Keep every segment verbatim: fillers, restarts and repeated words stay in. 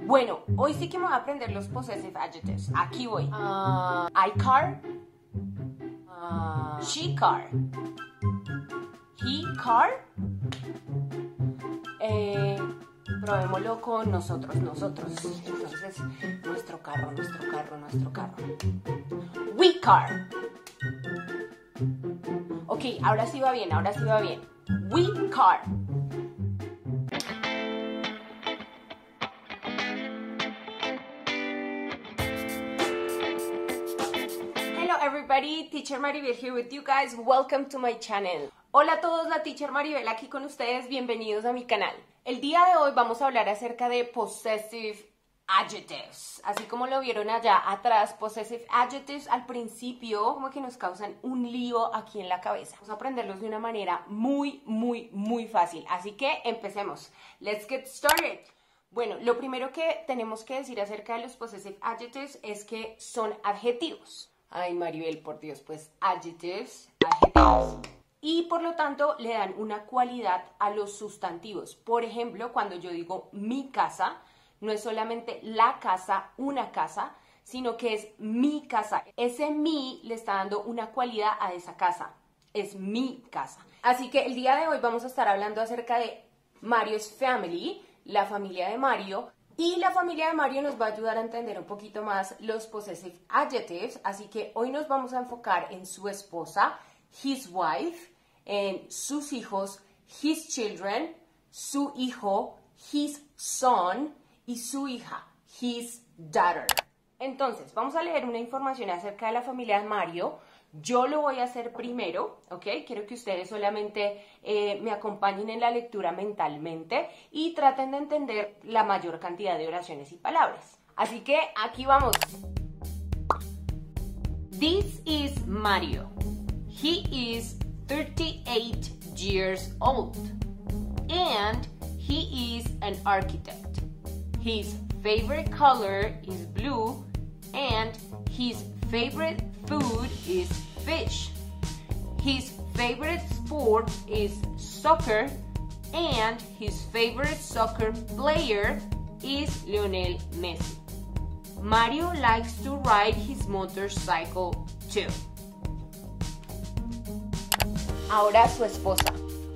Bueno, hoy sí que me voy a aprender los possessive adjectives. Aquí voy. Uh, I car. Uh, she car. He car. Eh, probémoslo con nosotros, nosotros. Entonces, nuestro carro, nuestro carro, nuestro carro. We car. Ok, ahora sí va bien, ahora sí va bien. We car. Hello everybody, Teacher Maribel here with you guys. Welcome to my channel. Hola a todos, la Teacher Maribel aquí con ustedes. Bienvenidos a mi canal. El día de hoy vamos a hablar acerca de possessive adjectives. Así como lo vieron allá atrás, possessive adjectives al principio como que nos causan un lío aquí en la cabeza. Vamos a aprenderlos de una manera muy, muy, muy fácil. Así que empecemos. Let's get started. Bueno, lo primero que tenemos que decir acerca de los possessive adjectives es que son adjetivos. Ay, Maribel, por Dios, pues adjectives, adjetivos. Y por lo tanto le dan una cualidad a los sustantivos. Por ejemplo, cuando yo digo mi casa, no es solamente la casa, una casa, sino que es mi casa. Ese mi le está dando una cualidad a esa casa. Es mi casa. Así que el día de hoy vamos a estar hablando acerca de Mario's family, la familia de Mario. Y la familia de Mario nos va a ayudar a entender un poquito más los possessive adjectives. Así que hoy nos vamos a enfocar en su esposa, his wife, en sus hijos, his children, su hijo, his son, y su hija, his daughter. Entonces, vamos a leer una información acerca de la familia de Mario. Yo lo voy a hacer primero, ¿ok? Quiero que ustedes solamente eh, me acompañen en la lectura mentalmente y traten de entender la mayor cantidad de oraciones y palabras. Así que aquí vamos. This is Mario. He is thirty-eight years old and he is an architect. His favorite color is blue and his favorite food is fish. His favorite sport is soccer and his favorite soccer player is Lionel Messi. Mario likes to ride his motorcycle too. Ahora su esposa.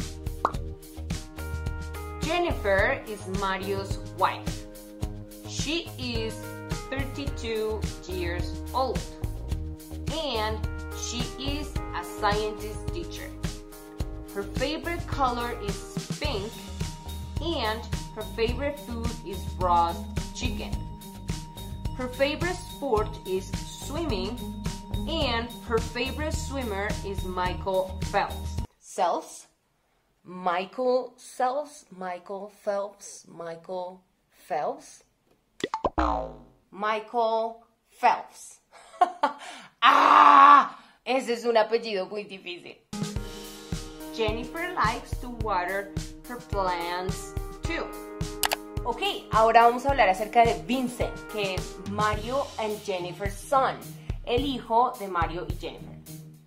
Jennifer is Mario's wife. She is thirty-two years old and she is a scientist teacher. Her favorite color is pink and her favorite food is roast chicken. Her favorite sport is swimming and her favorite swimmer is Michael Phelps. Phelps? Michael Phelps? Michael Phelps? Michael Phelps? Michael Phelps. ¡Ah! Ese es un apellido muy difícil. Jennifer likes to water her plants too. Ok, ahora vamos a hablar acerca de Vincent, que es Mario and Jennifer's son, el hijo de Mario y Jennifer.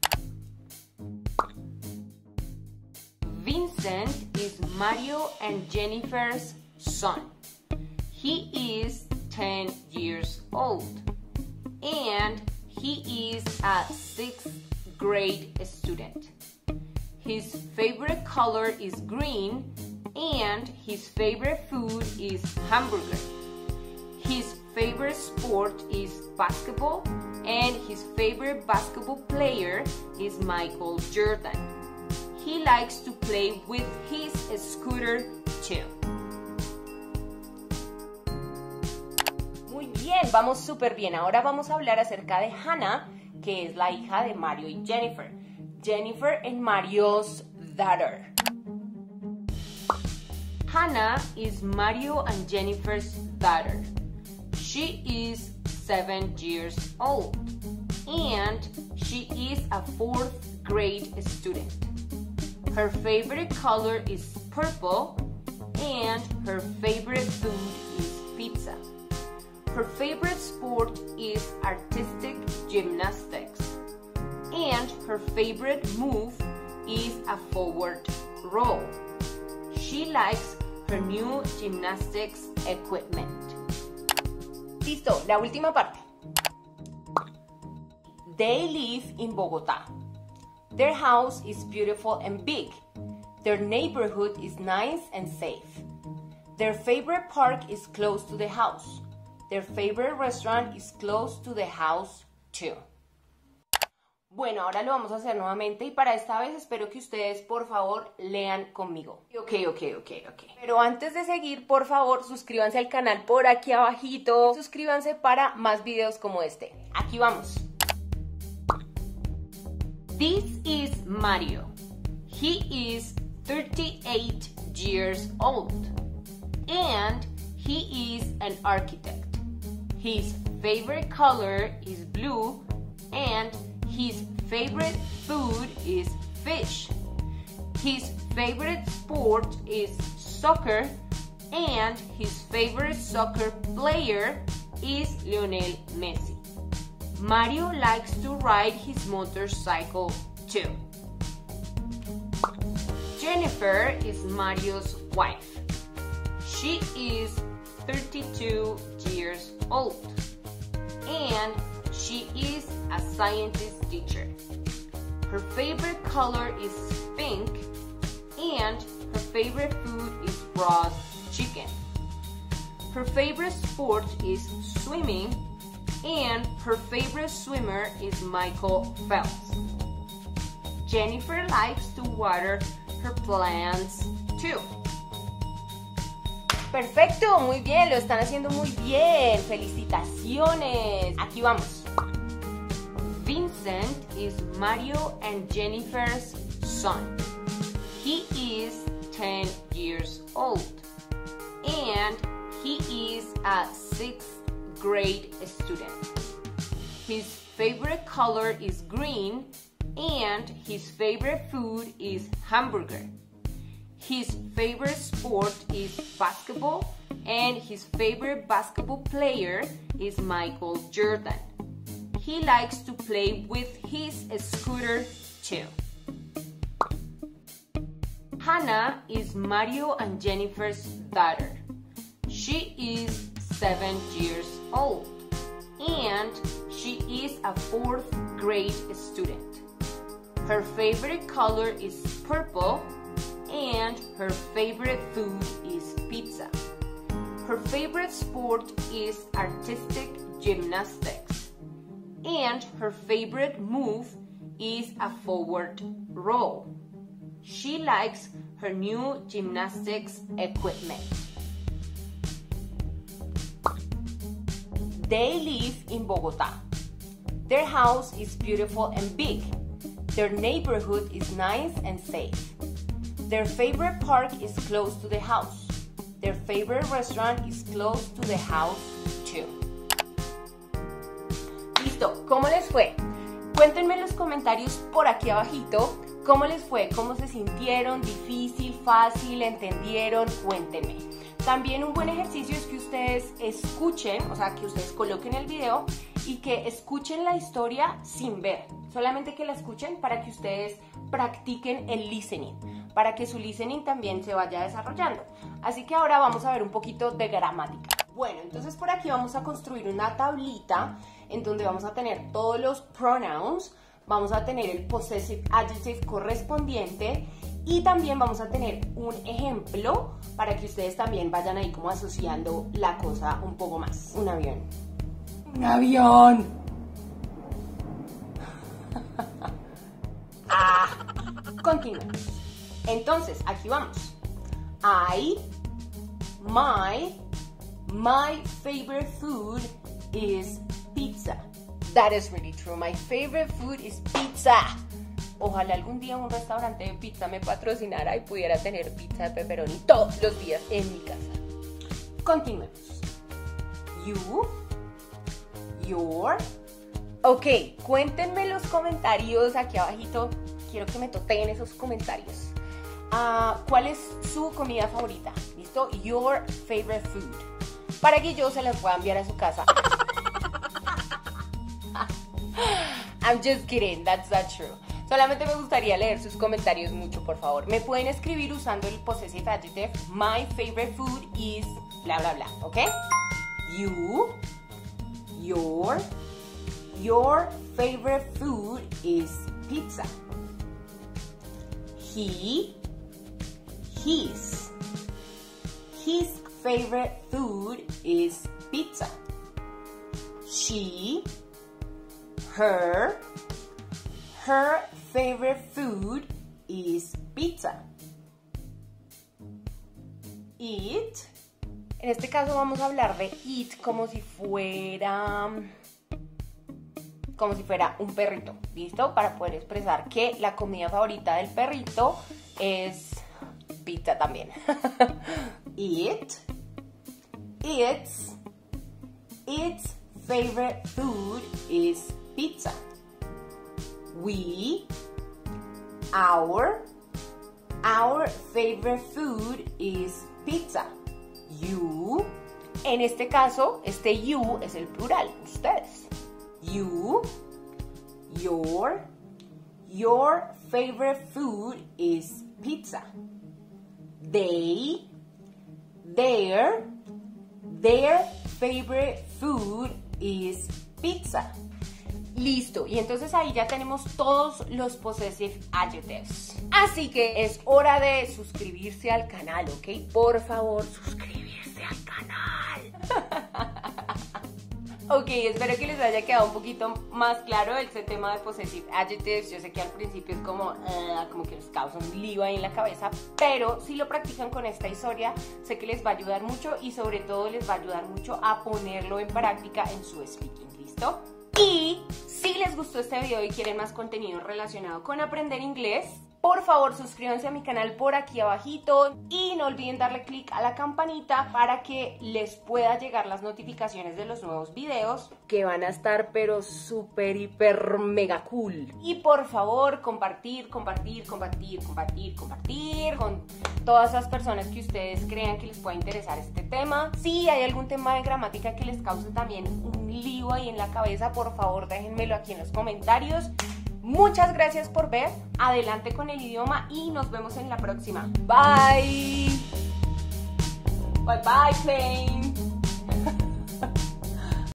Vincent is Mario and Jennifer's son. He is ten years old and he is a sixth grade student. His favorite color is green and his favorite food is hamburger. His favorite sport is basketball and his favorite basketball player is Michael Jordan. He likes to play with his scooter too. Muy bien, vamos súper bien. Ahora vamos a hablar acerca de Hannah, que es la hija de Mario y Jennifer. Jennifer and Mario's daughter. Hannah is Mario and Jennifer's daughter. She is seven years old and she is a fourth grade student. Her favorite color is purple and her favorite food is pizza. Her favorite sport is artistic gymnastics and her favorite move is a forward roll. She likes her new gymnastics equipment. Listo, la última parte. They live in Bogotá. Their house is beautiful and big. Their neighborhood is nice and safe. Their favorite park is close to the house. Their favorite restaurant is close to the house too. Bueno, ahora lo vamos a hacer nuevamente y para esta vez espero que ustedes por favor lean conmigo. Ok, ok, ok, ok. Pero antes de seguir, por favor, suscríbanse al canal por aquí abajito. Suscríbanse para más videos como este. Aquí vamos. This is Mario. He is thirty-eight years old and he is an architect. His favorite color is blue and his favorite food is fish. His favorite sport is soccer and his favorite soccer player is Lionel Messi. Mario likes to ride his motorcycle too. Jennifer is Mario's wife. She is thirty-two years old and she is a scientist teacher. Her favorite color is pink and her favorite food is raw chicken. Her favorite sport is swimming and her favorite swimmer is Michael Phelps. Jennifer likes to water her plants too. Perfecto, muy bien, lo están haciendo muy bien. Felicitaciones. Aquí vamos. Vincent is Mario and Jennifer's son. He is ten years old and he is a sixth grade student. His favorite color is green and his favorite food is hamburger. His favorite sport is basketball and his favorite basketball player is Michael Jordan. He likes to play with his scooter too. Hannah is Mario and Jennifer's daughter. She is seven years old and she is a fourth grade student. Her favorite color is purple and her favorite food is pizza. Her favorite sport is artistic gymnastics and her favorite move is a forward roll. She likes her new gymnastics equipment. They live in Bogotá. Their house is beautiful and big. Their neighborhood is nice and safe. Their favorite park is close to the house. Their favorite restaurant is close to the house too. Listo, ¿cómo les fue? Cuéntenme en los comentarios por aquí abajito cómo les fue, cómo se sintieron, difícil, fácil, entendieron, cuéntenme. También un buen ejercicio es que ustedes escuchen, o sea, que ustedes coloquen el video y que escuchen la historia sin ver. Solamente que la escuchen para que ustedes practiquen el listening, para que su listening también se vaya desarrollando. Así que ahora vamos a ver un poquito de gramática. Bueno, entonces por aquí vamos a construir una tablita en donde vamos a tener todos los pronouns, vamos a tener el possessive adjective correspondiente y también vamos a tener un ejemplo para que ustedes también vayan ahí como asociando la cosa un poco más. Un avión. Un avión. Ah, continuemos. Entonces, aquí vamos. I, my, my favorite food is pizza. That is really true. My favorite food is pizza. Ojalá algún día un restaurante de pizza me patrocinara y pudiera tener pizza de pepperoni todos los días en mi casa. Continuemos. You, your. Ok, cuéntenme en los comentarios aquí abajito. Quiero que me toteen esos comentarios. Uh, ¿Cuál es su comida favorita? ¿Listo? Your favorite food. Para que yo se las pueda enviar a su casa. I'm just kidding, that's not true. Solamente me gustaría leer sus comentarios mucho, por favor. Me pueden escribir usando el possessive adjective. My favorite food is bla bla bla, ¿ok? You, Your, your favorite food is pizza. He, his, his favorite food is pizza. She, her, her favorite food is pizza. It, en este caso vamos a hablar de it como si fuera, como si fuera un perrito, ¿listo? Para poder expresar que la comida favorita del perrito es pizza también. It, its, its favorite food is pizza. We, our, our favorite food is pizza. You, en este caso, este you es el plural, ustedes. You, your, your favorite food is pizza. They, their, their favorite food is pizza. Listo, y entonces ahí ya tenemos todos los possessive adjectives. Así que es hora de suscribirse al canal, ¿ok? Por favor, suscribirse al canal. Ok, espero que les haya quedado un poquito más claro este tema de possessive adjectives. Yo sé que al principio es como, uh, como que les causa un lío ahí en la cabeza, pero si lo practican con esta historia, sé que les va a ayudar mucho y sobre todo les va a ayudar mucho a ponerlo en práctica en su speaking, ¿listo? Y si les gustó este video y quieren más contenido relacionado con aprender inglés, por favor suscríbanse a mi canal por aquí abajito y no olviden darle click a la campanita para que les pueda llegar las notificaciones de los nuevos videos que van a estar pero súper hiper mega cool. Y por favor compartir, compartir, compartir, compartir, compartir con todas esas personas que ustedes crean que les pueda interesar este tema. Si hay algún tema de gramática que les cause también un lío ahí en la cabeza, por favor déjenmelo aquí en los comentarios. Muchas gracias por ver, adelante con el idioma y nos vemos en la próxima. Bye. Bye bye, plane.